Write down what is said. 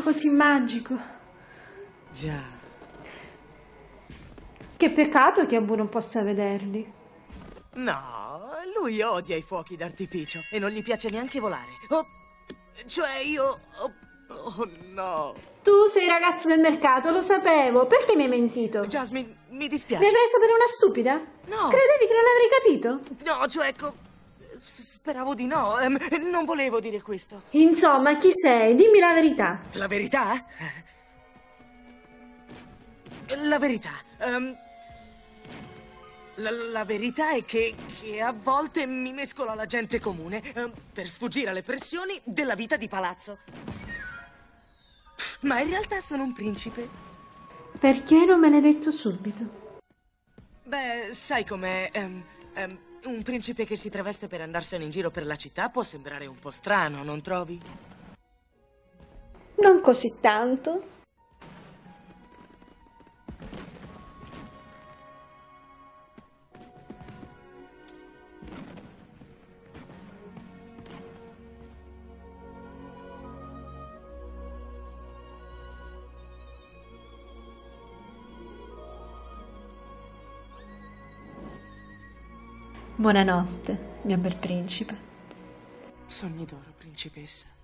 così magico. Già. Che peccato che Abu non possa vederli. No, lui odia i fuochi d'artificio e non gli piace neanche volare. Oh, cioè io... Oh, no. Tu sei il ragazzo del mercato, lo sapevo. Perché mi hai mentito? Jasmine, mi Mi hai dispiace. preso per una stupida? No. Credevi che non l'avrei capito? No, cioè, speravo di no. Non volevo dire questo. Insomma, chi sei? Dimmi la verità. La verità? La verità. La verità è che a volte mi mescolo alla gente comune per sfuggire alle pressioni della vita di palazzo. Ma in realtà sono un principe. Perché non me l'hai detto subito? Beh, sai com'è? Un principe che si traveste per andarsene in giro per la città può sembrare un po' strano, non trovi? Non così tanto. Buonanotte, mio bel principe. Sogni d'oro, principessa.